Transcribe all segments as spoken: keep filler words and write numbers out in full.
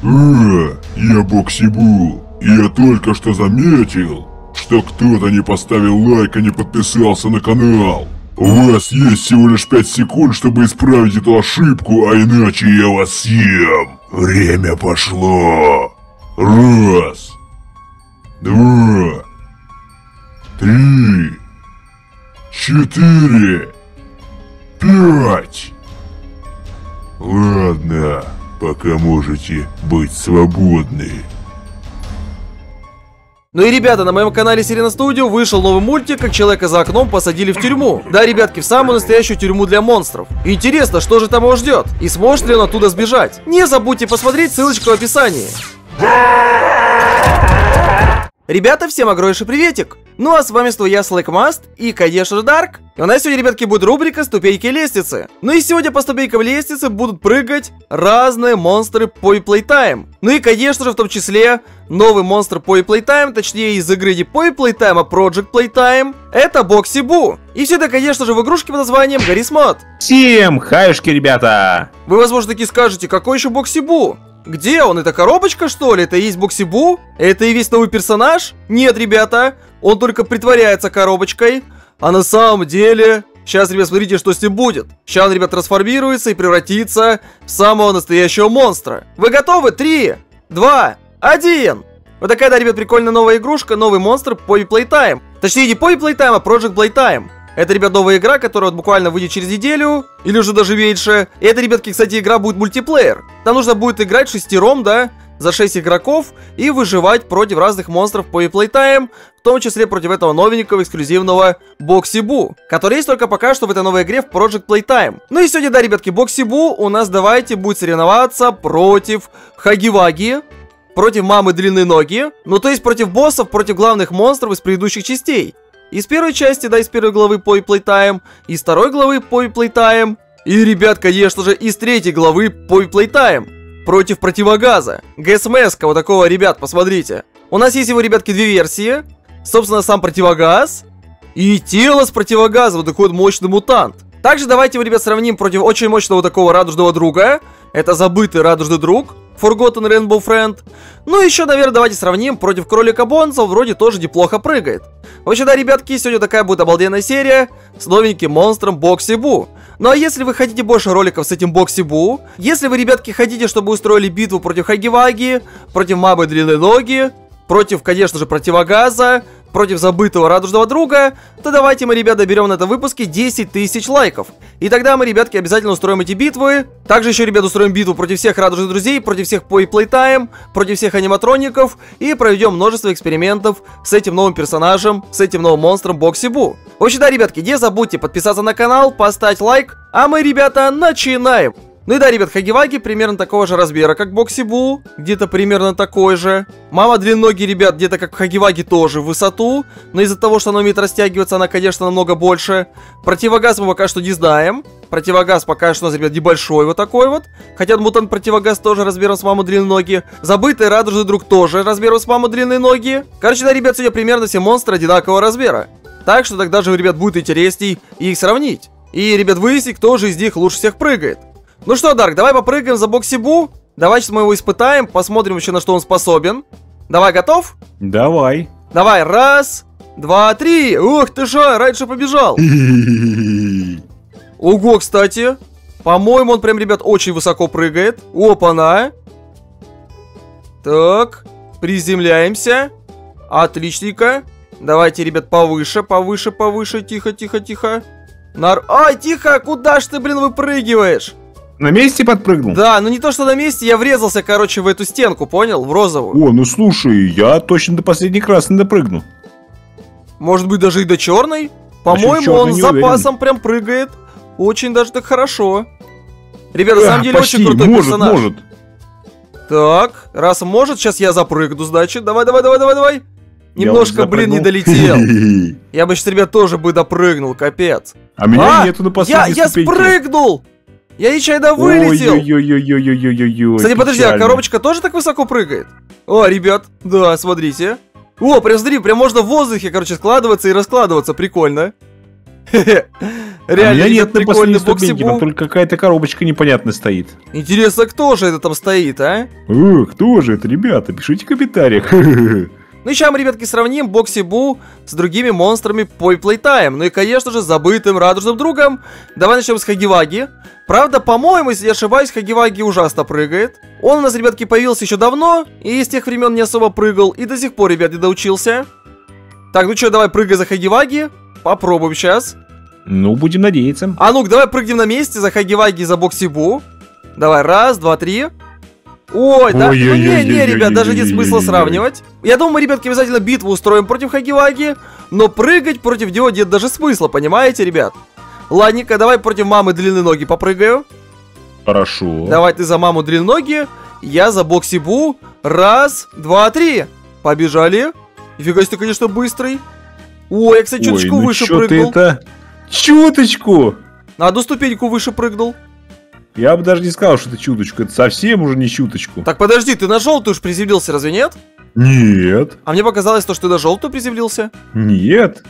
Э, я Бокси-Бу, и я только что заметил, что кто-то не поставил лайк и не подписался на канал. У вас есть всего лишь пять секунд, чтобы исправить эту ошибку, а иначе я вас съем. Время пошло. Раз. Два. Три. Четыре. Пять. Ладно, пока можете быть свободны. Ну и, ребята, на моем канале Сирена Студио вышел новый мультик, как человека за окном посадили в тюрьму. Да, ребятки, в самую настоящую тюрьму для монстров. Интересно, что же там его ждет? И сможет ли он оттуда сбежать? Не забудьте посмотреть, ссылочка в описании. Ребята, всем огромнейший приветик! Ну а с вами снова я, Слэкмаст и, конечно же, Дарк. И у нас сегодня, ребятки, будет рубрика «Ступеньки лестницы». Ну и сегодня по ступенькам лестницы будут прыгать разные монстры Poppy Playtime. Ну и, конечно же, в том числе новый монстр Poppy Playtime, точнее из игры не Poppy Playtime, а Project Playtime. Это Бокси-Бу. И все это, конечно же, в игрушке под названием Гаррис Мод. Всем хаюшки, ребята! Вы, возможно, таки скажете, какой еще Бокси-Бу? Где он? Это коробочка, что ли? Это и есть Бокси-Бу? Это и весь новый персонаж? Нет, ребята, он только притворяется коробочкой. А на самом деле... Сейчас, ребят, смотрите, что с ним будет. Сейчас он, ребят, трансформируется и превратится в самого настоящего монстра. Вы готовы? Три, два, один. Вот такая, да, ребят, прикольная новая игрушка, новый монстр Poppy Playtime. Точнее, не Poppy Playtime, а Project Playtime. Это, ребят, новая игра, которая вот буквально выйдет через неделю, или уже даже меньше. И это, ребятки, кстати, игра будет мультиплеер. Там нужно будет играть шестером, да, за шесть игроков и выживать против разных монстров Poppy Playtime, в том числе против этого новенького эксклюзивного Бокси-Бу, который есть только пока что в этой новой игре в Project Playtime. Ну и сегодня, да, ребятки, Бокси-Бу у нас, давайте, будет соревноваться против Хаги-Ваги, против Мамы Длинной Ноги, ну то есть против боссов, против главных монстров из предыдущих частей. Из первой части, да, из первой главы Poppy Playtime, из второй главы Poppy Playtime, и, ребят, конечно же, из третьей главы Poppy Playtime, против Противогаза, ГСМС-ка вот такого, ребят, посмотрите. У нас есть его, ребятки, две версии, собственно, сам Противогаз и тело с Противогаза, вот такой вот мощный мутант. Также давайте его, ребят, сравним против очень мощного такого радужного друга, это забытый радужный друг, Forgotten Rainbow Friend. Ну и еще, наверное, давайте сравним против кролика Бонза, вроде тоже неплохо прыгает. Вообще, да, ребятки, сегодня такая будет обалденная серия с новеньким монстром Бокси-Бу. Ну а если вы хотите больше роликов с этим Бокси-Бу, если вы, ребятки, хотите, чтобы устроили битву против Хаги-Ваги, против Мамы Длинной Ноги, против, конечно же, Противогаза, против забытого радужного друга, то давайте мы, ребята, берем на этом выпуске десять тысяч лайков. И тогда мы, ребятки, обязательно устроим эти битвы. Также еще, ребят, устроим битву против всех радужных друзей, против всех Poppy Playtime, против всех аниматроников. И проведем множество экспериментов с этим новым персонажем, с этим новым монстром Бокси-Бу. В общем, да, ребятки, не забудьте подписаться на канал, поставить лайк. А мы, ребята, начинаем! Ну и да, ребят, Хаги-Ваги примерно такого же размера, как Бокси-Бу, где-то примерно такой же. Мама длинногий, ребят, где-то как Хаги-Ваги тоже в высоту, но из-за того, что она умеет растягиваться, она, конечно, намного больше. Противогаз мы пока что не знаем. Противогаз пока что у нас, ребят, небольшой вот такой вот. Хотя мутант Противогаз тоже размером с Маму Длинной Ноги. Забытый радужный друг тоже размером с Маму Длинной Ноги. Короче, да, ребят, сегодня примерно все монстры одинакового размера. Так что тогда же, ребят, будет интересней их сравнить. И, ребят, выяснить, кто же из них лучше всех прыгает. Ну что, Дарк, давай попрыгаем за Бокси-Бу. Давай сейчас мы его испытаем, посмотрим еще, на что он способен. Давай, готов? Давай. Давай, раз, два, три. Ух ты ж, раньше побежал. Ого, кстати. По-моему, он прям, ребят, очень высоко прыгает. Опа-на. Так, приземляемся. Отличненько. Давайте, ребят, повыше, повыше, повыше. Тихо, тихо, тихо. Нар... Ай, тихо, куда ж ты, блин, выпрыгиваешь? На месте подпрыгнул? Да, ну не то, что на месте, я врезался, короче, в эту стенку, понял? В розовую. О, ну слушай, я точно до последней красной допрыгну. Может быть, даже и до черной? По-моему, он с запасом прям прыгает. Очень даже так хорошо. Ребята, на самом деле, очень крутой персонаж. Может. Так, раз может, сейчас я запрыгну, значит. Давай, давай, давай, давай, давай. Немножко, блин, не долетел. Я бы сейчас, ребят, тоже бы допрыгнул, капец. А меня нету на последней ступеньке. Я спрыгнул! Я нечаянно вылетел! Ой-ой-ой-ой-ой-ой-ой-ой. Кстати, подожди, а коробочка тоже так высоко прыгает? О, ребят, да, смотрите. О, прям смотри, прям можно в воздухе, короче, складываться и раскладываться, прикольно. А Реально, меня ребят, нет на прикольный последней ступеньке, боксибу. там только какая-то коробочка непонятная стоит. Интересно, кто же это там стоит, а? О, кто же это, ребята? Пишите в комментариях. Ну и сейчас мы, ребятки, сравним Боксибу с другими монстрами по Playtime. Ну и, конечно же, с забытым радужным другом. Давай начнем с Хагиваги. Правда, по-моему, если я ошибаюсь, Хагиваги ужасно прыгает. Он у нас, ребятки, появился еще давно, и с тех времен не особо прыгал, и до сих пор, ребят, не доучился. Так, ну что, давай прыгай за Хагиваги. Попробуем сейчас. Ну, будем надеяться. А ну-ка, давай прыгнем на месте за Хагиваги и за Боксибу. Давай, раз, два, три. Ой, да, ну не, не, ребят, даже нет смысла сравнивать. Я думаю, мы, ребятки, обязательно битву устроим против Хагиваги, но прыгать против него нет даже смысла, понимаете, ребят? Ладненько, давай против мамы длинные ноги попрыгаю. Хорошо. Давай ты за маму длинноги, я за Боксибу. Раз, два, три. Побежали. Нифига себе, конечно, быстрый. Ой, я, кстати, чуточку Ой, ну выше чё прыгнул. ты это? Чуточку! На одну ступеньку выше прыгнул. Я бы даже не сказал, что это чуточку. Это совсем уже не чуточку. Так, подожди, ты на желтую уж приземлился, разве нет? Нет. А мне показалось то, что ты на желтую приземлился. Нет.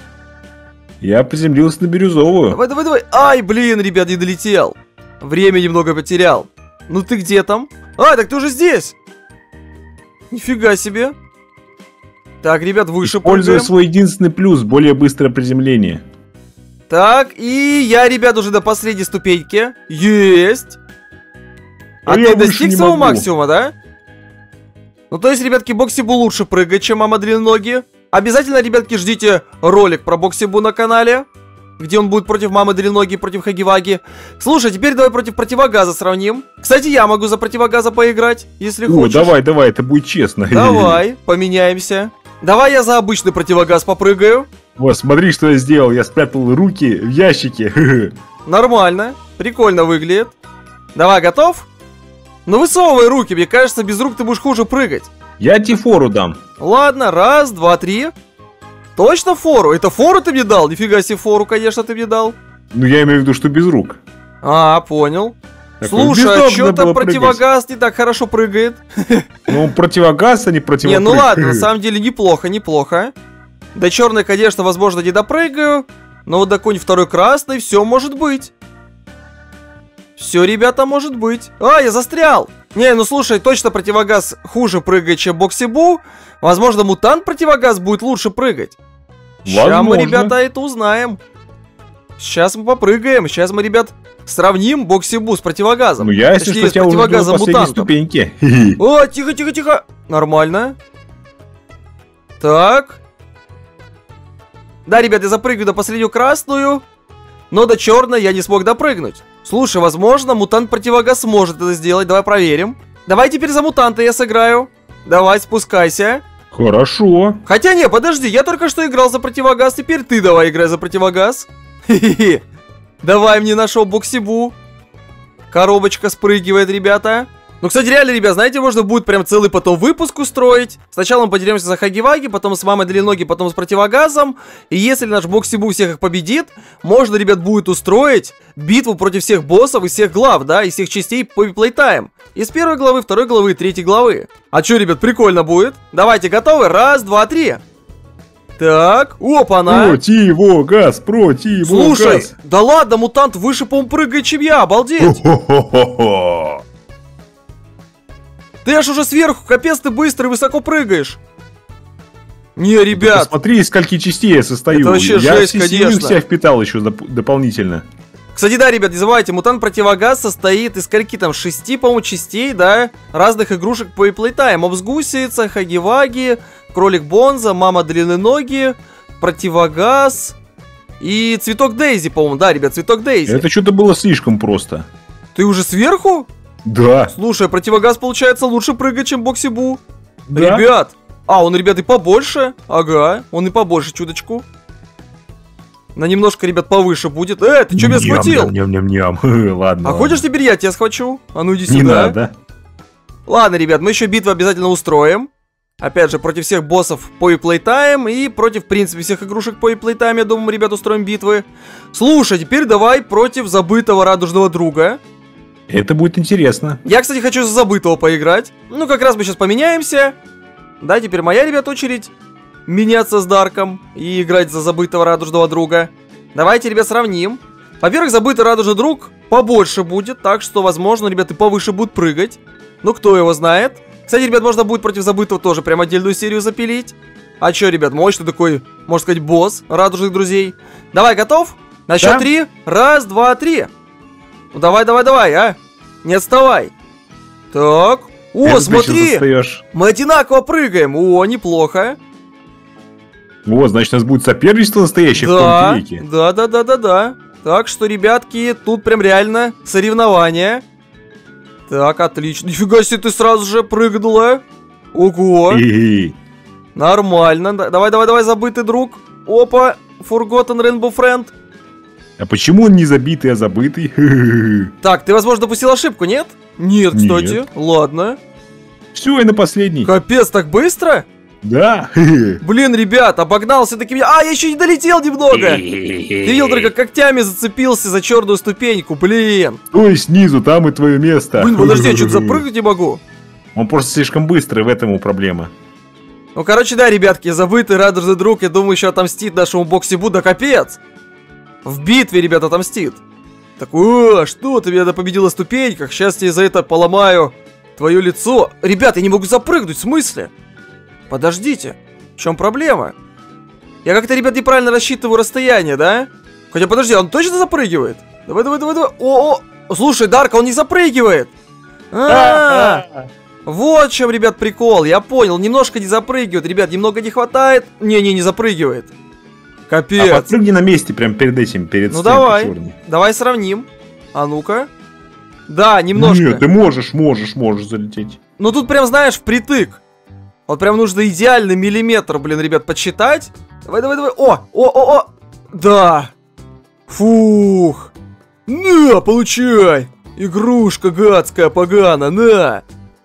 Я приземлился на бирюзовую. Давай, давай, давай. Ай, блин, ребят, не долетел. Время немного потерял. Ну ты где там? А, так ты уже здесь. Нифига себе. Так, ребят, выше Используя прыгаем. свой единственный плюс, более быстрое приземление. Так, и я, ребят, уже до последней ступеньки. Есть. А, А ты я выше достиг не своего могу. максимума, да? Ну, то есть, ребятки, Боксибу лучше прыгает, чем мама длинноги. Обязательно, ребятки, ждите ролик про Боксибу на канале, где он будет против мамы длинноги, против Хагиваги. Слушай, теперь давай против противогаза сравним. Кстати, я могу за противогаза поиграть, если О, хочешь. давай, давай, это будет честно. Давай, поменяемся. Давай я за обычный противогаз попрыгаю. Вот, смотри, что я сделал. Я спрятал руки в ящике. Нормально, прикольно выглядит. Давай, готов? Ну высовывай руки, мне кажется, без рук ты будешь хуже прыгать. Я тебе фору дам. Ладно, раз, два, три. Точно фору? Это фору ты мне дал? Нифига себе фору, конечно, ты мне дал. Ну, я имею в виду, что без рук. А, понял. Так, Слушай, без а ног что надо там было прыгать. противогаз не так хорошо прыгает? Ну, он противогаз, а не Не, противопрыг. ну ладно, на самом деле неплохо, неплохо. До черной, конечно, возможно, не допрыгаю. Но вот до какой-нибудь второй красной все может быть. Все, ребята, может быть. А, я застрял. Не, ну слушай, точно противогаз хуже прыгает, чем Боксибу. Возможно, мутант противогаз будет лучше прыгать. Сейчас мы, Возможно. ребята, это узнаем. Сейчас мы попрыгаем. Сейчас мы, ребят, сравним Боксибу с противогазом. Ну, я, если Точнее, что, с тебя уже жду на противогазом последней мутантом. ступеньке. О, тихо, тихо, тихо. Нормально. Так. Да, ребят, я запрыгаю до последнюю красную. Но до черной я не смог допрыгнуть. Слушай, возможно, мутант-противогаз сможет это сделать. Давай проверим. Давай теперь за мутанта я сыграю. Давай, спускайся. Хорошо. Хотя не, подожди, я только что играл за противогаз. Теперь ты давай играй за противогаз. Хе-хе-хе. Давай мне нашел Боксибу. Коробочка спрыгивает, ребята. Ну, кстати, реально, ребят, знаете, можно будет прям целый потом выпуск устроить. Сначала мы подеремся за Хагиваги, потом с мамой длинноги, потом с противогазом. И если наш Боксибу всех их победит, можно, ребят, будет устроить битву против всех боссов и всех глав, да, и всех частей по Playtime. Из первой главы, второй главы и третьей главы. А что, ребят, прикольно будет. Давайте, готовы? Раз, два, три. Так, опа-на. Противогаз, противогаз. Слушай, да ладно, мутант выше, по-моему, прыгает, чем я, обалдеть. Хо-хо-хо-хо. Ты аж уже сверху, капец, ты быстро и высоко прыгаешь. Не, ребят. Посмотри, из скольки частей я состою. Это вообще я жесть, все силы конечно. себя впитал еще доп- дополнительно. Кстати, да, ребят, не забывайте, мутант-противогаз состоит из скольки там, шести, по-моему, частей, да, разных игрушек по Playtime. Мопс-гусеница, Хагиваги, кролик Бонза, мама длинноноги, противогаз и цветок Дейзи, по-моему, да, ребят, цветок Дейзи. Это что-то было слишком просто. Ты уже сверху? Да. Слушай, противогаз, получается, лучше прыгать, чем Боксибу. Да? Ребят. А, он, ребят, и побольше. Ага, он и побольше чуточку. На немножко, ребят, повыше будет. Э, ты что меня схватил? Ням-ням-ням. Ладно. А хочешь теперь я тебя схвачу? А ну иди Не сюда. надо. Ладно, ребят, мы еще битву обязательно устроим. Опять же, против всех боссов по Playtime и против, в принципе, всех игрушек по Playtime, я думаю, мы, ребят, устроим битвы. Слушай, теперь давай против забытого радужного друга. Это будет интересно. Я, кстати, хочу за забытого поиграть. Ну, как раз мы сейчас поменяемся. Да, теперь моя, ребят, очередь меняться с Дарком и играть за забытого радужного друга. Давайте, ребят, сравним. Во-первых, забытый радужный друг побольше будет, так что, возможно, ребята, повыше будут прыгать. Ну, кто его знает. Кстати, ребят, можно будет против забытого тоже прям отдельную серию запилить. А чё, ребят, мощный такой, можно сказать, босс радужных друзей. Давай, готов? На счет Да. три. Раз, два, три. Ну, давай, давай, давай, а. Не отставай. Так. О, Это ты смотри. сейчас отстаешь. Мы одинаково прыгаем. О, неплохо. Вот, значит, у нас будет соперничество настоящее в Да, каком-то веке. да, да, да, да, да. Так что, ребятки, тут прям реально соревнования. Так, отлично. Нифига себе, ты сразу же прыгнула. Ого. Хе-хе. Нормально. Да- Давай, давай, давай, забытый друг. Опа. Forgotten Rainbow Friend. А почему он не забитый, а забытый? Хе-хе-хе. Так, ты, возможно, допустил ошибку, нет? Нет, кстати. Нет. Ладно. Все, и на последний. Капец, так быстро? Да. Хе-хе. Блин, ребят, обогнал все-таки меня. А, я еще не долетел немного. Ты видел, только когтями зацепился за черную ступеньку, блин. Стой снизу, там и твое место. Блин, подожди, я что-то запрыгнуть не могу. Он просто слишком быстрый, в этом и проблема. Ну, короче, да, ребятки, забытый радужный друг, я думаю, еще отомстит нашему Боксибу, да капец. В битве, ребят, отомстит. Так, о, что ты меня победил на ступеньках, сейчас я за это поломаю твое лицо. Ребят, я не могу запрыгнуть, в смысле? Подождите, в чем проблема? Я как-то, ребят, неправильно рассчитываю расстояние, да? Хотя, подожди, он точно запрыгивает? Давай, давай, давай, давай. О, о, слушай, Дарк, он не запрыгивает. А-а-а. Вот в чем, ребят, прикол, я понял, немножко не запрыгивает, ребят, немного не хватает. Не-не, не запрыгивает. Капец. А подпрыгни на месте, прям перед этим, перед Ну стенкой давай, черной. давай сравним. А ну-ка. Да, немножко. Нет, ты можешь, можешь, можешь залететь. Ну тут прям, знаешь, впритык. Вот прям нужно идеальный миллиметр, блин, ребят, подсчитать. Давай, давай, давай. О, о, о, о. Да. Фух. На, получай. Игрушка гадская, погана, на.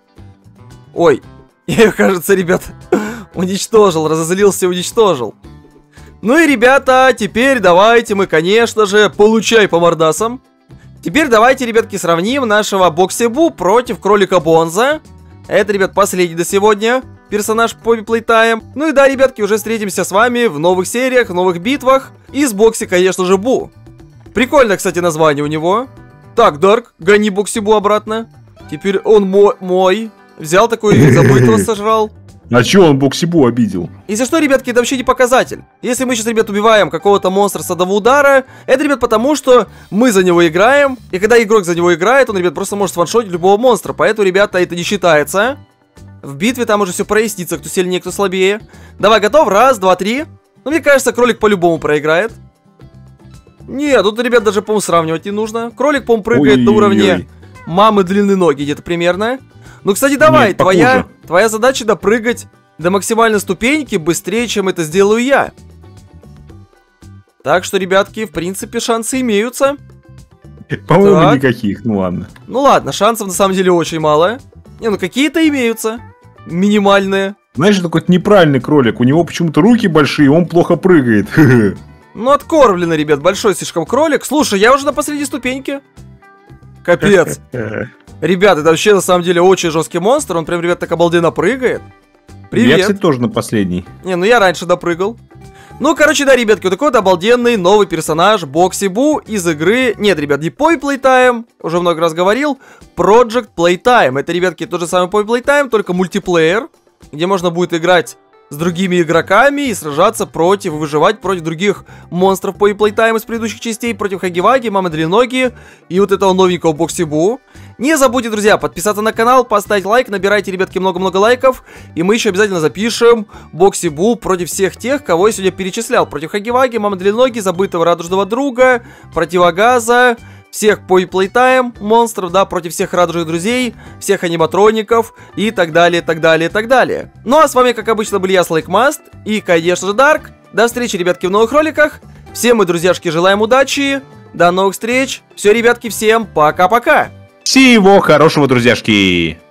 Ой, я ее, кажется, ребят, уничтожил, разозлился и уничтожил. Ну и, ребята, теперь давайте мы, конечно же, получай по мордасам. Теперь давайте, ребятки, сравним нашего Боксибу против кролика Бонза. Это, ребят, последний до сегодня персонаж Poppy Playtime. Ну и да, ребятки, уже встретимся с вами в новых сериях, в новых битвах. И с Бокси, конечно же, Бу. Прикольно, кстати, название у него. Так, Дарк, гони Боксибу обратно. Теперь он мой, мой. Взял такой, забытого сожрал. А чё он Боксибу обидел? Если что, ребятки, это вообще не показатель. Если мы сейчас, ребят, убиваем какого-то монстра с одного удара, это, ребят, потому что мы за него играем. И когда игрок за него играет, он, ребят, просто может ваншотить любого монстра. Поэтому, ребята, это не считается. В битве там уже все прояснится, кто сильнее, кто слабее. Давай, готов? Раз, два, три. Ну, мне кажется, кролик по-любому проиграет. Нет, тут, ребят, даже, по-моему, сравнивать не нужно. Кролик, по-моему, прыгает на уровне мамы длинные ноги где-то примерно. Ну, кстати, давай, Нет, твоя, твоя задача допрыгать до максимальной ступеньки быстрее, чем это сделаю я. Так что, ребятки, в принципе, шансы имеются. По-моему, Так. никаких, ну ладно. Ну ладно, шансов на самом деле очень мало. Не, ну какие-то имеются. Минимальные. Знаешь, это какой-то неправильный кролик. У него почему-то руки большие, он плохо прыгает. Ну, откормленный, ребят, большой слишком кролик. Слушай, я уже на последней ступеньке. Капец. Ребят, это вообще на самом деле очень жесткий монстр. Он прям, ребят, так обалденно прыгает. Я, Привет. кстати, тоже на последний. Не, ну я раньше допрыгал. Ну, короче, да, ребятки, вот такой вот обалденный новый персонаж Боксибу из игры... Нет, ребят, не Poppy Playtime, уже много раз говорил, Project Playtime. Это, ребятки, тот же самый Poppy Playtime, только мультиплеер, где можно будет играть с другими игроками и сражаться против, и выживать против других монстров Poppy Playtime из предыдущих частей, против Хаги-Ваги, Мамы Длинноги и вот этого новенького Боксибу. Не забудьте, друзья, подписаться на канал, поставить лайк, набирайте, ребятки, много-много лайков, и мы еще обязательно запишем Боксибу против всех тех, кого я сегодня перечислял. Против Хаги-Ваги, Мамы Длинноги, забытого радужного друга, противогаза, всех Poppy Playtime монстров, да, против всех радужных друзей, всех аниматроников и так далее, так далее, так далее. Ну а с вами, как обычно, был я, Слайкмаст, и, конечно же, Дарк. До встречи, ребятки, в новых роликах. Всем мы, друзьяшки, желаем удачи, до новых встреч. Все, ребятки, всем пока-пока. Всего хорошего, друзьяшки!